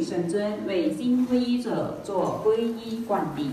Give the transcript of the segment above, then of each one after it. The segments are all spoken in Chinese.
圣尊为新皈依者做皈依灌顶。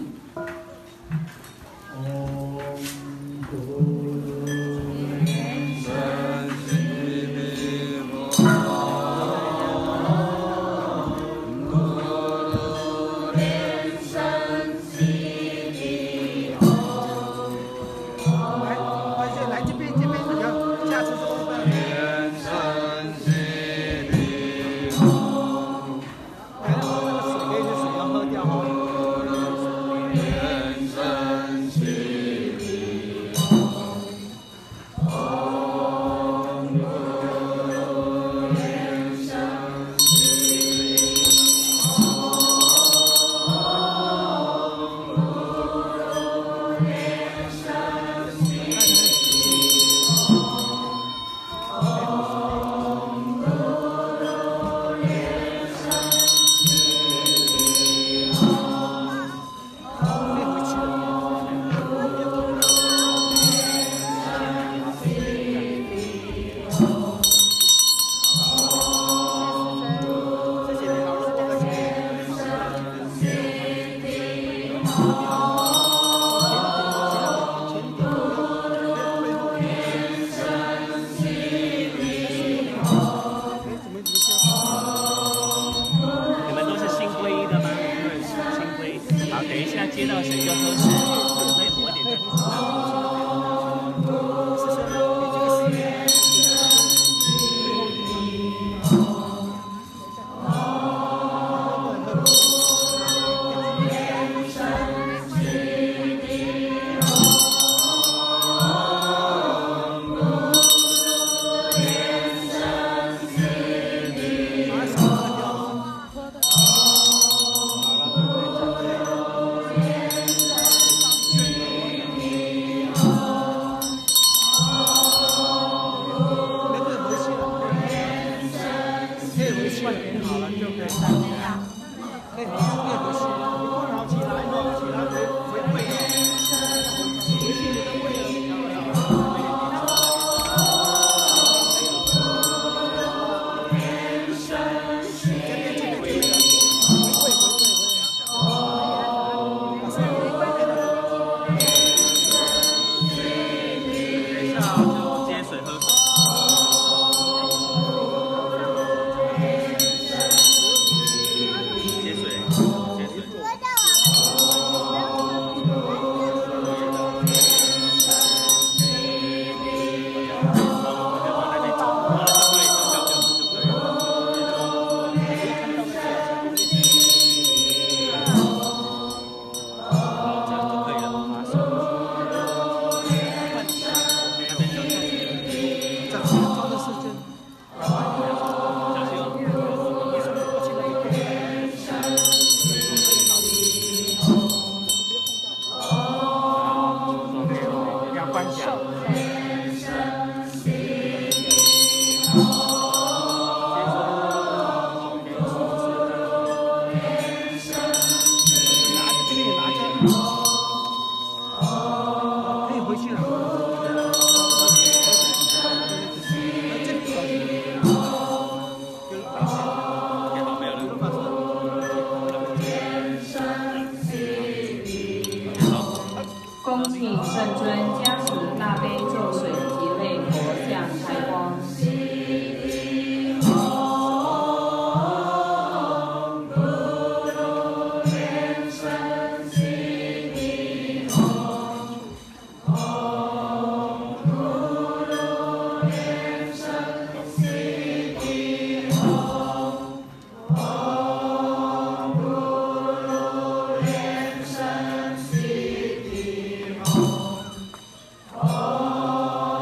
恭请圣尊加持大悲咒水及类佛像开光。 Oh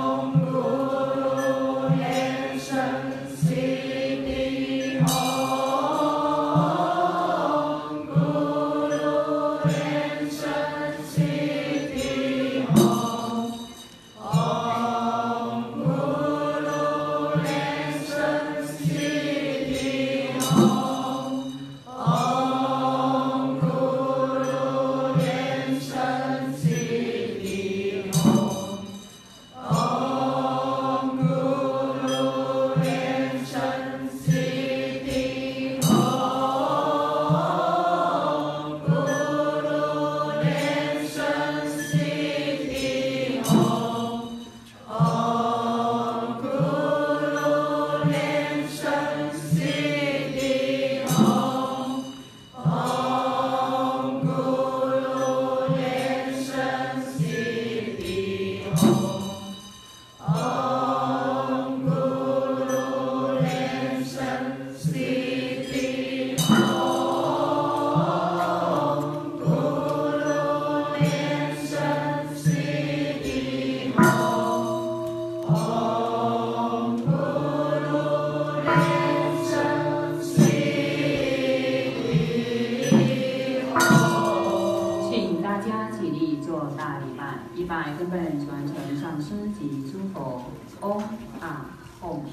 做大礼拜，以百根本传承上师及诸佛。嗡啊吽。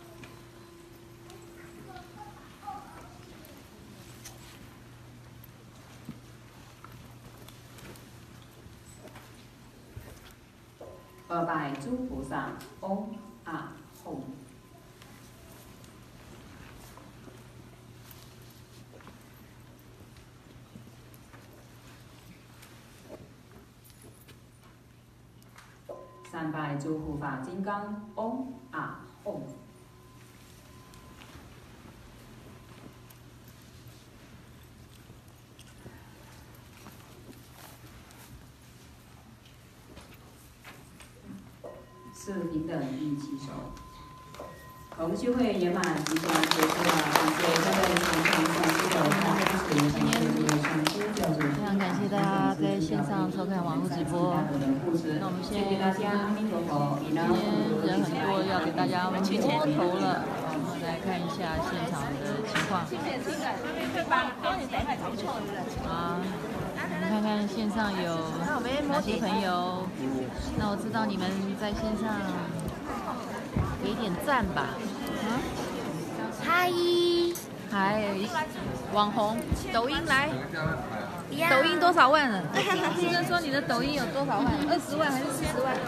二拜诸菩萨。嗡啊吽。三拜诸护法金刚。嗡啊吽。四平等一起手。我们聚会圆满即将结束了，感谢各位全场上师的大支持，感谢各位上师教主， 非常感谢大家在线上收看网络直播。那我们现在今天人很多，要给大家摸头了。我们来看一下现场的情况。啊，我们看看线上有哪些朋友。那我知道你们在线上给点赞吧。 嗨， 网红，抖音来，抖音多少万了？先生说你的抖音有多少万？20万还是40万？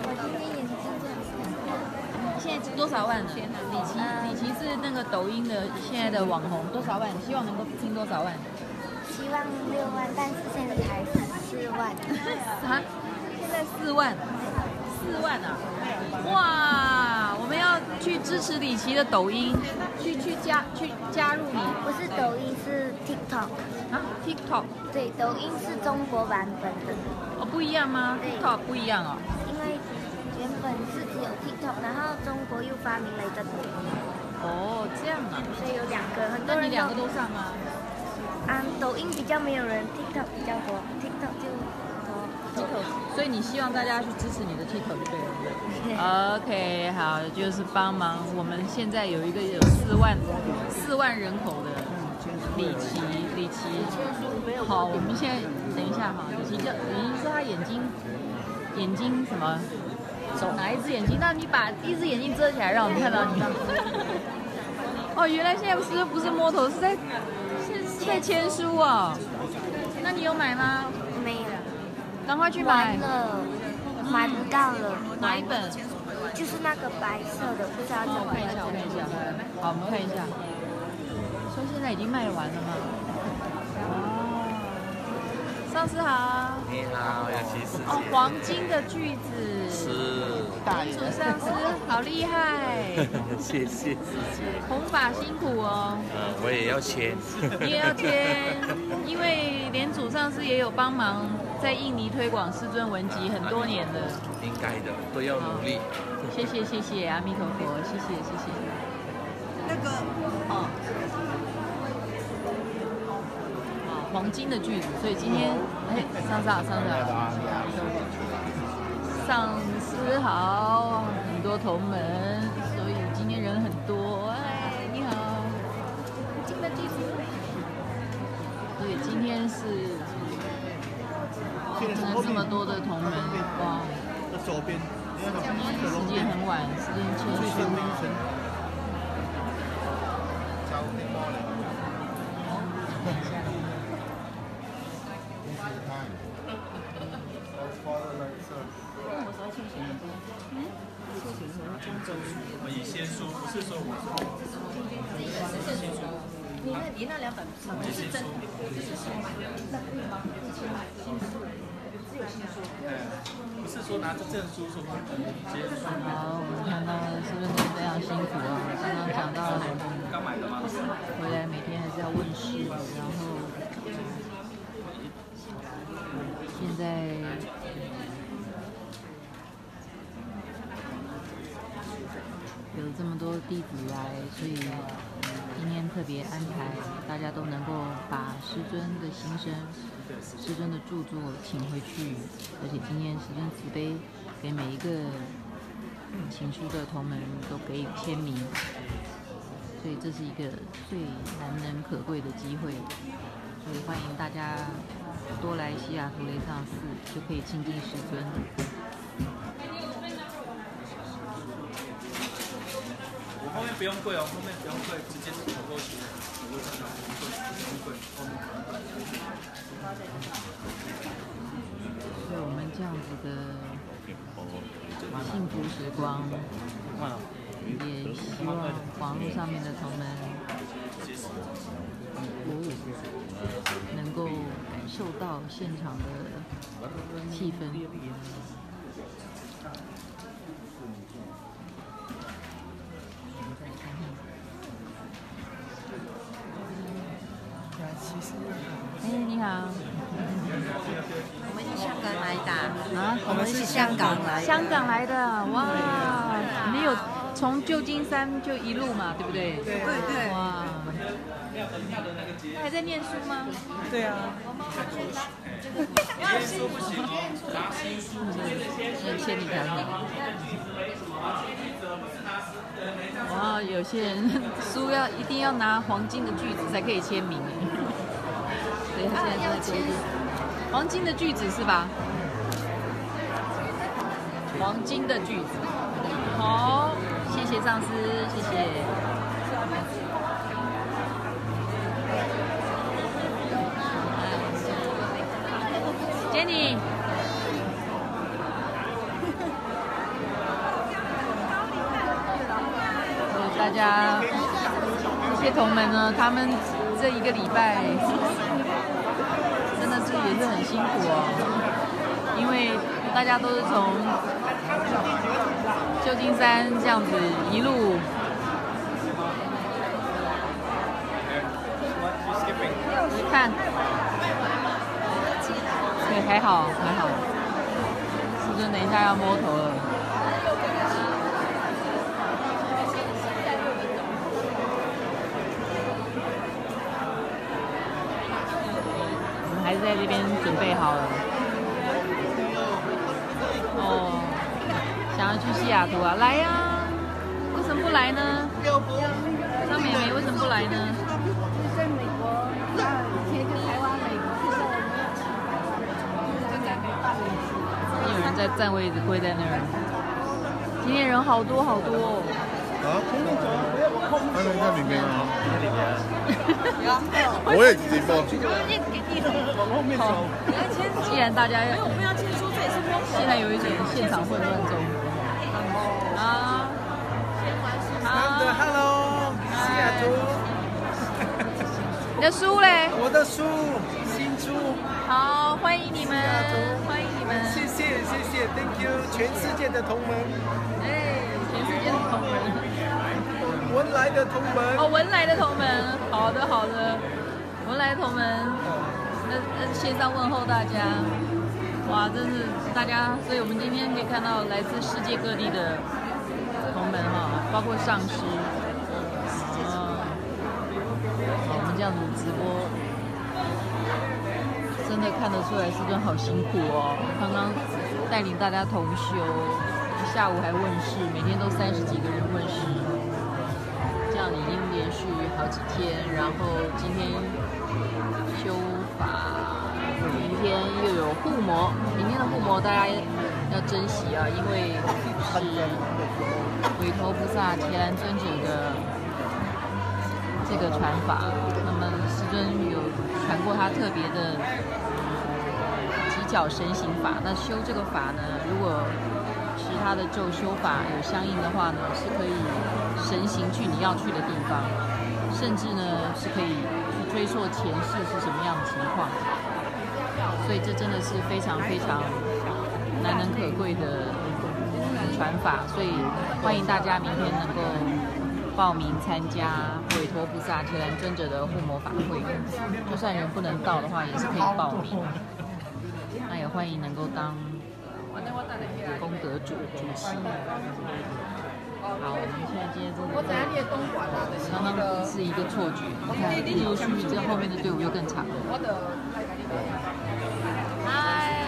现在多少万？李琦是那个抖音的现在的网红，多少万？希望能够听多少万？ 希望6万，但是现在才4万。 啊？现在4万？4万啊！哇，我们要去支持李琦的抖音，去加入你。 不是抖音，是 TikTok。 啊 ，TikTok。 对，抖音是中国版本的。 哦，不一样吗 ？TikTok 不一样哦。 因为原本是只有 TikTok， 然后中国又发明了一个抖音。 哦，这样啊。 所以有2个，很多人。 那你2个都上吗？ 抖音比较没有人 ，TikTok 比较多 ，TikTok 就多。 所以你希望大家去支持你的 TikTok 就对了，对不对？OK， 好，就是帮忙。我们现在有一个有4万人口的李琦。好，我们现在等一下哈，李琦说他眼睛什么？哪一只眼睛？那你把一只眼睛遮起来，让我们看到你。哦，原来现在不是摸头，是在签书哦。那你有买吗？ 没有。 赶快去买了，买不到了。 哪一本？ 就是那个白色的，不知道怎么。 我看一下。好，我们看一下。说现在已经卖完了吗？哦，上司好。 你好，杨琪师姐。 哦，黄金的句子。 是。 民主上司好厉害。 谢谢师姐。 弘法辛苦哦。 我也要签。 你也要签，因为连主上司也有帮忙在印尼推广师尊文集很多年了。 应该的，都要努力。 谢谢，阿弥陀佛，谢谢。那个黄金的句子，所以今天上司好，上司好，很多同门，所以今天人很多。你好，黄金的句子，所以今天是这么多的同门，哇！今天时间很晚，时间签书。 我以先书，不是说我说。 你那2本是真，就是新买的，那可以吗？只有新书。 不是说拿着证书说接书。 好，我们看到是不是非常辛苦啊？刚刚讲到刚买的吗？ 回来每天还是要问事，然后现在有这么多弟子来，所以今天特别安排大家都能够把师尊的心声、师尊的著作请回去，而且今天师尊慈悲，给每一个请书的同门都给予签名，所以这是一个最难能可贵的机会，所以欢迎大家多来西雅图雷藏寺，就可以亲近师尊。 我后面不用跪哦，后面不用跪，直接是口过去。不用跪，后面。 所以我们这样子的幸福时光，也希望网络上面的同们能够感受到现场的气氛。哎，你好。 我们是香港来的啊， 我们是香港来的。 香港来的，哇！你们有从旧金山就一路嘛，对不对？ 对对。 哇！他还在念书吗？ 对啊。 念书不行哦，拿新书。 是千里迢迢。哇，有些人书一定要拿黄金的句子才可以签名哎。对，他现在在规定黄金的句子是吧？黄金的句子。好，谢谢上司，谢谢。Jenny。大家这些同门呢，他们这一个礼拜真的是也是很辛苦哦，因为大家都是从旧金山这样子一路，你看，对，还好还好，师尊等一下要摸头了。还是在这边准备好了。哦，想要去西雅图啊？来呀、啊！为什么不来呢？张美美为什么不来呢？ 在美国，以前跟台湾、美国， 有人在占位置，跪在那儿。今天人好多好多哦。 啊？他们在里面啊。我也直播。 好，既然大家我们要签书，这也是现在有一点现场混乱中。啊，好 ，Hello， 西雅图。 你的书嘞？ 我的书，新书。 好，欢迎你们，欢迎你们。 谢谢 ，Thank you， 全世界的同门。 哎，全世界的同门。 文莱的同门。 哦，文莱的同门，好的好的，文莱同门。那线上问候大家，哇，真是大家，所以我们今天可以看到来自世界各地的同门哈，包括上师，我们这样子直播，真的看得出来师尊好辛苦哦，刚刚带领大家同修，下午还问世，每天都30几个人问世，这样已经连续好几天，然后今天修法，明天又有护摩，明天的护摩大家要珍惜啊，因为是韦陀菩萨伽蓝尊者的这个传法，那么师尊有传过他特别的几角神行法，那修这个法呢，如果其他的咒修法有相应的话呢，是可以神行去你要去的地方，甚至呢是可以去追溯前世是什么样的情况，所以这真的是非常非常难能可贵的传法，所以欢迎大家明天能够报名参加韦陀菩萨伽蓝尊者的护摩法会，就算人不能到的话，也是可以报名。那也欢迎能够当功德主席。好，我们现在今天真的刚刚是一个错觉，你看陆陆续续这后面的队伍又更长了。嗨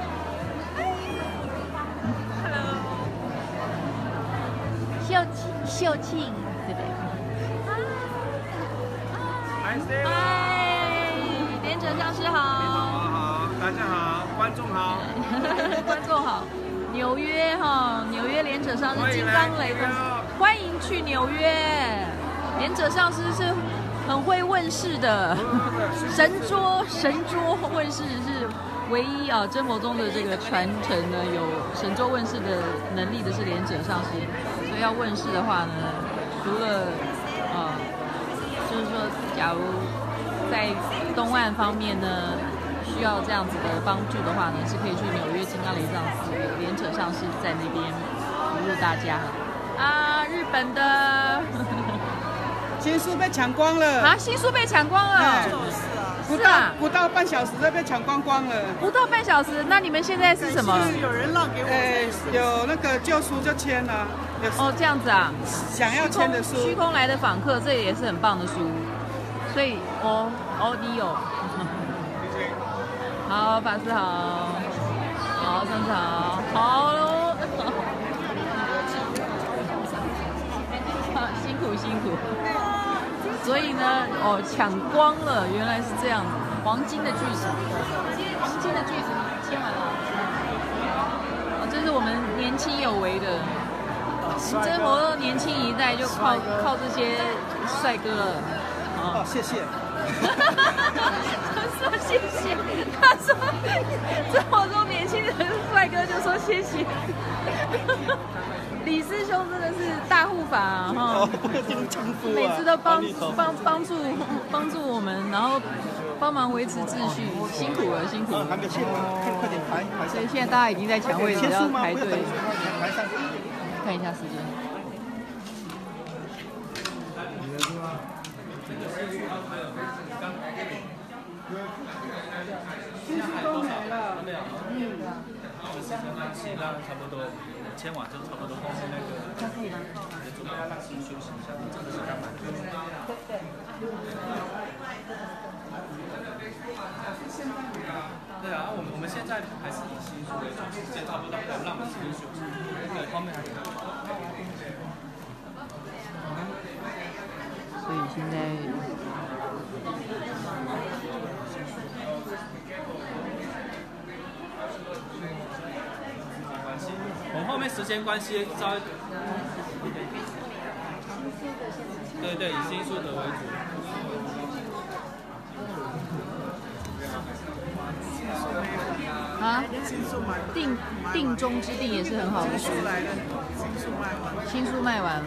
，Hello， 秀庆，对不对？嗨，连着僵尸好。 好，大家好，观众好， 观众好。纽约哈，纽约联者上是金刚雷公，欢迎去纽约。联者上师是很会问世的，神桌问世是唯一啊，真佛宗的这个传承呢，有神州问世的能力的是联者上师，所以要问世的话呢，除了就是说，假如在东岸方面呢，需要这样子的帮助的话呢，是可以去纽约金刚雷藏寺，有联者上师在那边服务大家。啊，日本的新书被抢光了啊！新书被抢光了， 不到半小时就被抢光光了。 不到半小时，那你们现在是什么？ 有人让给我。有那个旧书就签了。 哦，这样子啊。 想要签的书。 虚空来的访客，这也是很棒的书。所以你有。好，法师好。好，上次好。好喽。辛苦。所以呢，抢光了，原来是这样子。黄金的巨石，签完了。这是我们年轻有为的，真佛年轻一代就靠这些帅哥了。 谢谢。 他说谢谢，他说真佛宗年轻人帅哥就说谢谢。李师兄真的是大护法哈，每次都帮助我们，然后帮忙维持秩序，辛苦了。 还没签，快点排。 所以现在大家已经在抢位置，要排队。看一下时间。 新书都没了。 差不多。签完就差不多，后面那个准备要让新休息一下，这个是刚满对。对啊，我们现在还是以新书为主，时间差不多，让我们新休息。对，后面还有。 所以现在。 我们后面时间关系，稍微对，以新书的为主。 啊，定中之定也是很好的书。新书卖完了。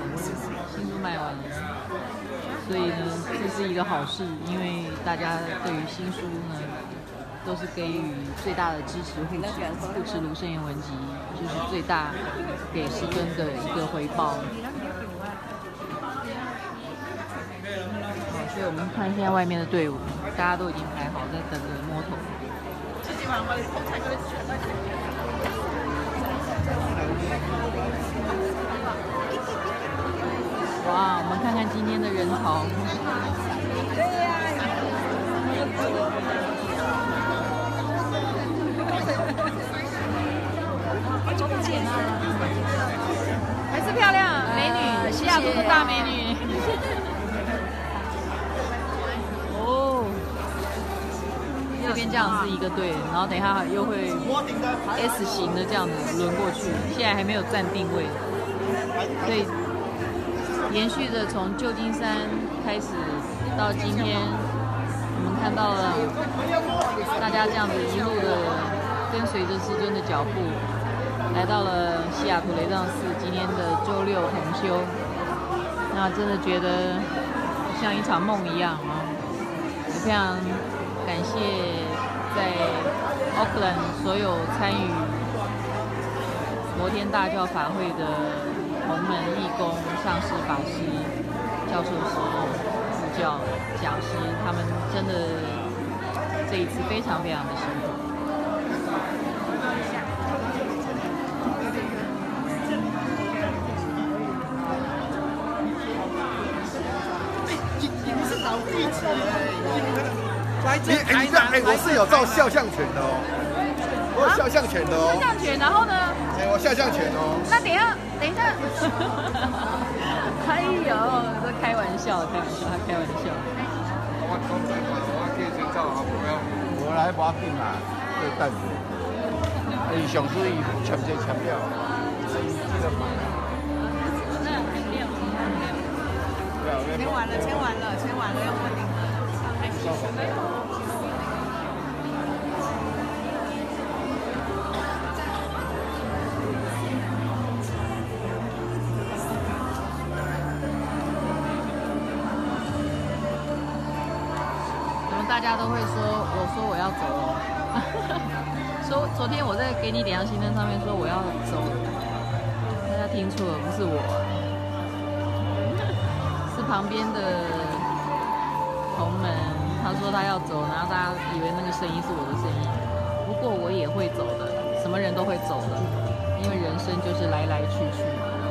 所以呢，这是一个好事，因为大家对于新书呢，都是给予最大的支持护持卢圣严文集，就是最大给师尊的一个回报。好，所以我们看现在外面的队伍，大家都已经排好在等着摸头。哇，我们看看今天的人潮。对呀。好久不见啊！还是漂亮，美女，西雅图的大美女。哦，这边这样是一个队，然后等一下又会 S 型的这样子轮过去，现在还没有站定位，所以延续着从旧金山开始到今天，我们看到了大家这样子一路的跟随着师尊的脚步。来到了西雅图雷藏寺，今天的周六同修，那真的觉得像一场梦一样啊！也非常感谢在Oakland所有参与摩天大教法会的同门义工、上师、法师、教授师、助教、讲师，他们真的这一次非常非常的辛苦。 我是有照肖像权的哦，我有肖像权的哦。 肖像权，然后呢？ 我肖像权哦。 那等一下。哎呦，这开玩笑，他开玩笑。 我可以先照啊，不要。 迄无要紧啦，你等下。伊上水签了，所以这个买。 签完了，要问你。 大家都会说，我说我要走了，说昨天我在给你点亮新灯上面说我要走，大家听错了，不是我，是旁边的同门，他说他要走，然后大家以为那个声音是我的声音，不过我也会走的，什么人都会走的，因为人生就是来来去去。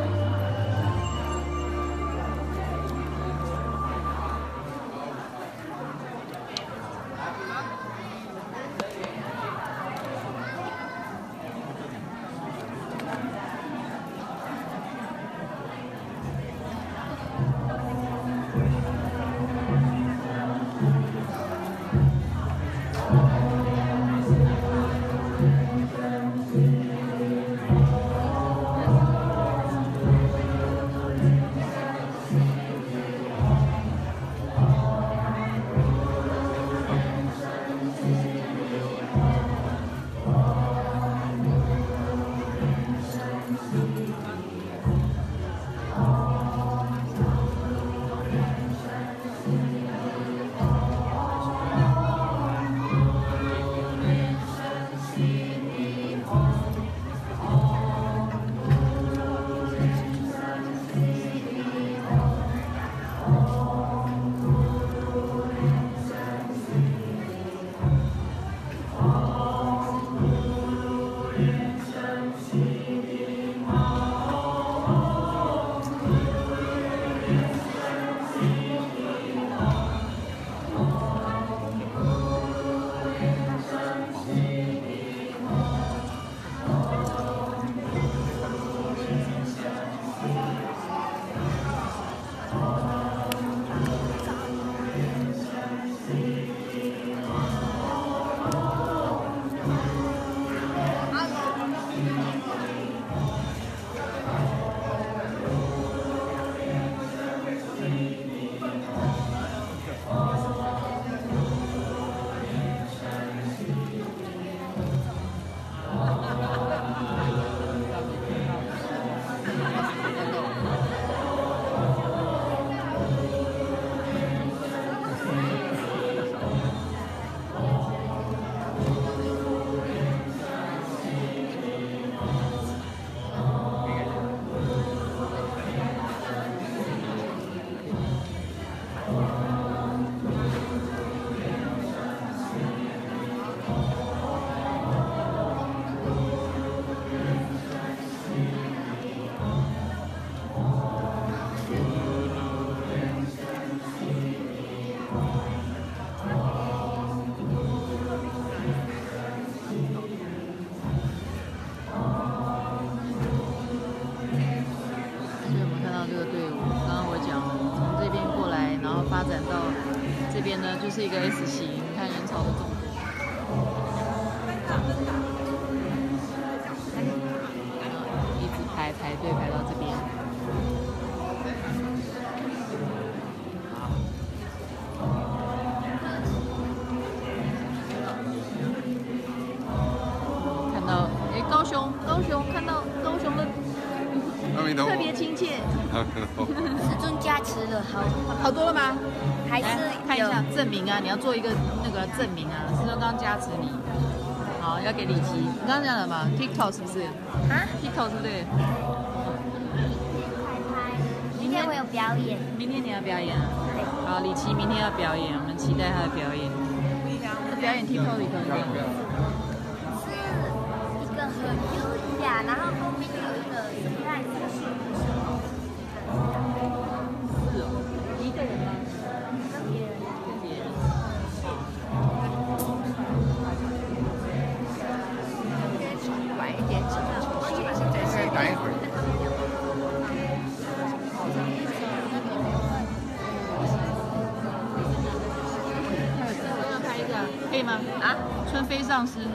发展到这边呢，就是一个 S 型，你看人潮的众多，一直排队排到这边。看到高雄看到高雄的特别亲切。 师尊加持了好多了吗？ 还是看一下证明啊，你要做一个那个证明啊，师尊刚加持你。好，要给李琦。你刚刚讲了嘛 ？TikTok 是不是？ 啊 ？TikTok 是不是？ 明天我有表演。 明天你要表演啊？好，李琦明天要表演，我们期待他的表演。他表演 TikTok 里头是一个很优雅，然后后面有一个surprise。 是哦，一个人吗？ 跟别人。 晚一点起来， 等一会儿。 要拍一个，可以吗？ 啊， 啊，春飞上师。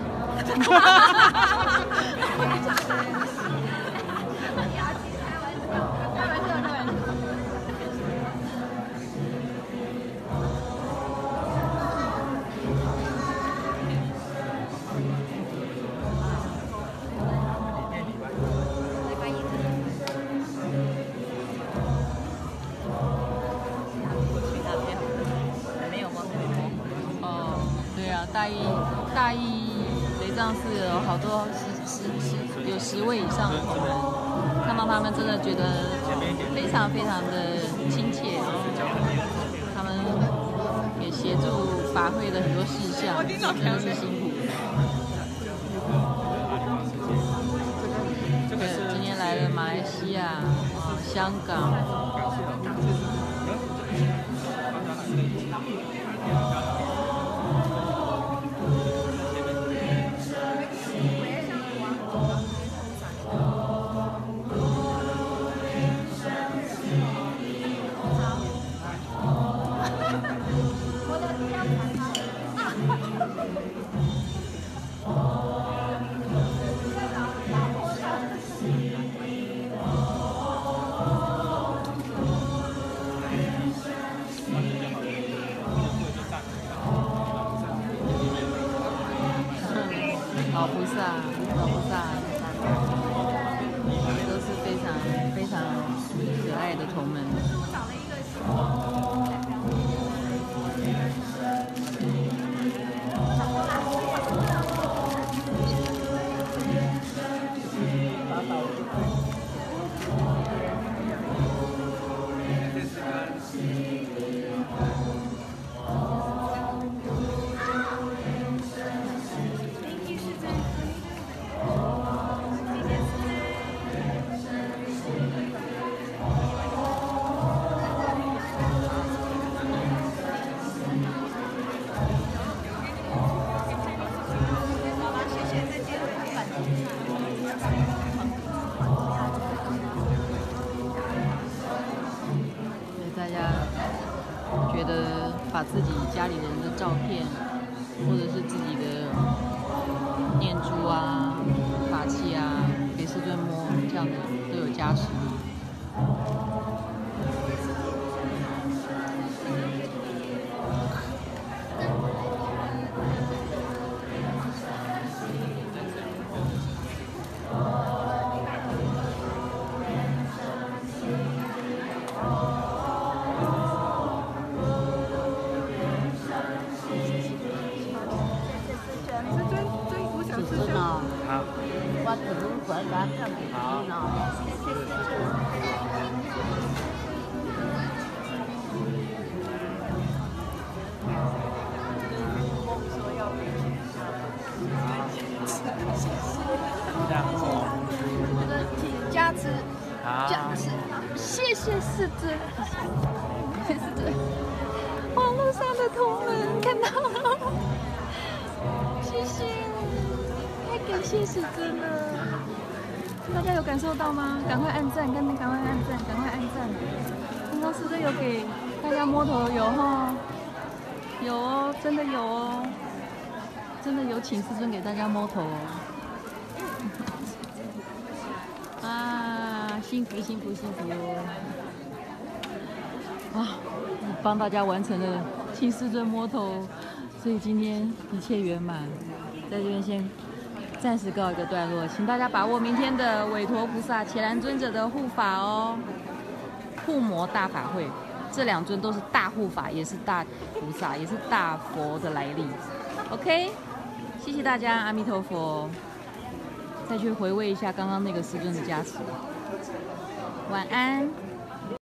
大义雷藏寺有好多有10位以上的同仁，看到他们真的觉得非常非常的亲切，然后他们也协助法会的很多事项，真的是辛苦。对，今天来了马来西亚、香港。老菩萨，都是非常非常可爱的同门。大家觉得把自己家里人的照片，或者是自己的念珠啊、法器啊，给师尊摸，这样的都有加持。加持，谢谢师尊，谢谢师尊。网络上的同门看到了，谢谢，太感谢师尊了。大家有感受到吗？赶快按赞，赶快按赞，赶快按赞。刚刚师尊有给大家摸头，有哈，有哦，真的有哦，真的有请师尊给大家摸头哦。啊，幸福幸福幸福！啊，帮大家完成了请师尊摸头，所以今天一切圆满。在这边先暂时告一个段落，请大家把握明天的韦陀菩萨、伽蓝尊者的护法哦，护摩大法会，这2尊都是大护法，也是大菩萨，也是大佛的来历。OK， 谢谢大家，阿弥陀佛。再去回味一下刚刚那个师尊的加持。晚安。